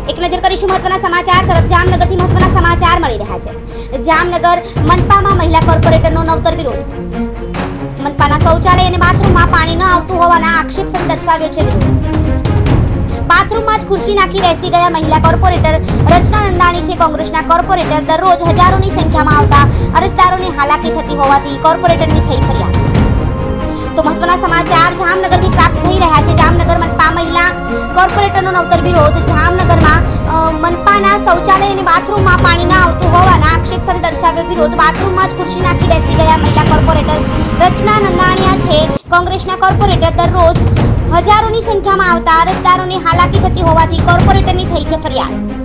एक नजर करीशुं महत्वना समाचार तरफ। जामनगरथी महत्वना समाचार मळी रह्या छे। जामनगर मनपामां महिला कोर्पोरेटरनो नवतर विरोध। मनपाना शौचालय अने बाथरूममां पाणी न आवतुं होवाना आक्षेप साथे दर्शाव्यो छे विरोध। बाथरूममां ज खुर्ची नाखी बेसी गया महिला कोर्पोरेटर रचना नंदाणी छे। कोंग्रेसना कोर्पोरेटर दररोज हजारोनी संख्यामां आवता अरजदारोने हालाकी थती होवाथी कोर्पोरेटरनी थई फरियाद। तो महत्वना समाचार जामनगरथी प्राप्त थई रह्या छे। जामनगर मनपा महिला कोर्पोरेटरनो नवतर विरोध। जामनगरमां मनपाना शौचालय अने बाथरूममां पाणी न आवतुं होवाना आक्षेप साथे दर्शाव्यो विरोध। बाथरूममां ज खुर्ची नाखी बेसी गया महिला कोर्पोरेटर रचना नंदाणिया छे। कोंग्रेसना कोर्पोरेटर दररोज हजारोनी संख्यामां आवता अरजदारोने हालाकी थती होवाथी कोर्पोरेटरनी थई छे फरियाद।